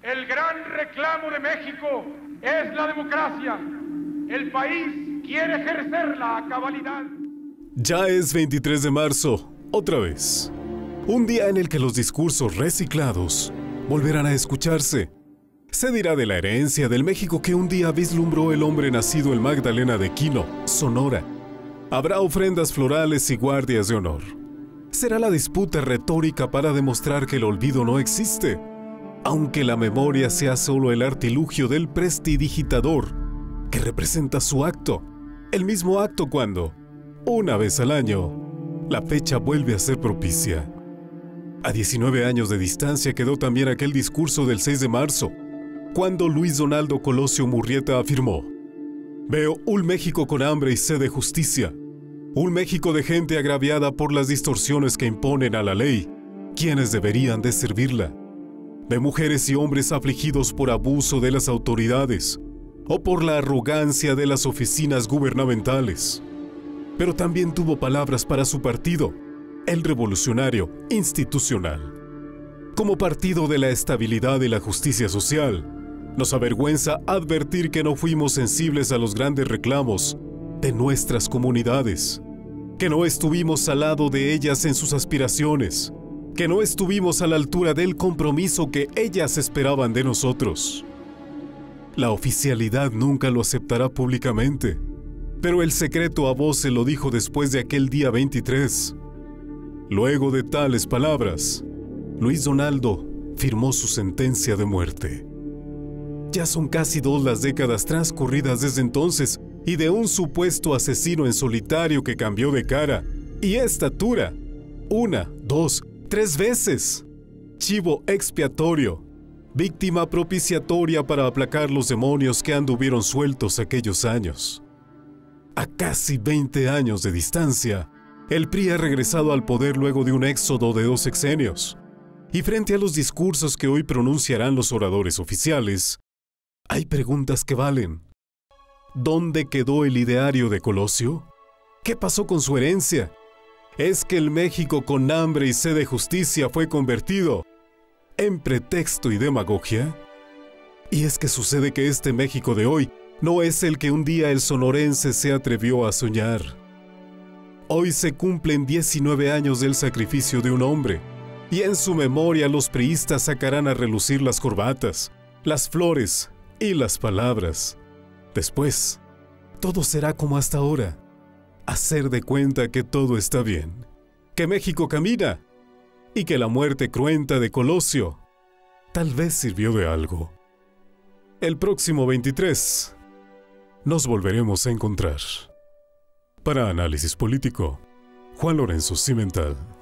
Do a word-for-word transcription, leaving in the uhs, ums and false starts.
El gran reclamo de México es la democracia. El país quiere ejercerla a cabalidad. Ya es veintitrés de marzo, otra vez. Un día en el que los discursos reciclados volverán a escucharse. Se dirá de la herencia del México que un día vislumbró el hombre nacido en Magdalena de Quino, Sonora. Habrá ofrendas florales y guardias de honor. Será la disputa retórica para demostrar que el olvido no existe, aunque la memoria sea solo el artilugio del prestidigitador que representa su acto, el mismo acto cuando, una vez al año, la fecha vuelve a ser propicia. A diecinueve años de distancia quedó también aquel discurso del seis de marzo, cuando Luis Donaldo Colosio Murrieta afirmó: «Veo un México con hambre y sed de justicia, un México de gente agraviada por las distorsiones que imponen a la ley, quienes deberían de servirla, de mujeres y hombres afligidos por abuso de las autoridades o por la arrogancia de las oficinas gubernamentales». Pero también tuvo palabras para su partido, el Revolucionario Institucional. Como partido de la estabilidad y la justicia social, nos avergüenza advertir que no fuimos sensibles a los grandes reclamos de nuestras comunidades, que no estuvimos al lado de ellas en sus aspiraciones, que no estuvimos a la altura del compromiso que ellas esperaban de nosotros. La oficialidad nunca lo aceptará públicamente, pero el secreto a voces lo dijo después de aquel día veintitrés. Luego de tales palabras, Luis Donaldo firmó su sentencia de muerte. Ya son casi dos las décadas transcurridas desde entonces y de un supuesto asesino en solitario que cambió de cara y estatura una, dos, tres veces. Chivo expiatorio, víctima propiciatoria para aplacar los demonios que anduvieron sueltos aquellos años. A casi veinte años de distancia, el P R I ha regresado al poder luego de un éxodo de dos sexenios. Y frente a los discursos que hoy pronunciarán los oradores oficiales, hay preguntas que valen. ¿Dónde quedó el ideario de Colosio? ¿Qué pasó con su herencia? ¿Es que el México con hambre y sed de justicia fue convertido en pretexto y demagogia? ¿Y es que sucede que este México de hoy no es el que un día el sonorense se atrevió a soñar? Hoy se cumplen diecinueve años del sacrificio de un hombre, y en su memoria los priistas sacarán a relucir las corbatas, las flores y las palabras. Después, todo será como hasta ahora, hacer de cuenta que todo está bien, que México camina, y que la muerte cruenta de Colosio tal vez sirvió de algo. El próximo veintitrés nos volveremos a encontrar. Para Análisis Político, Juan Lorenzo Cimental.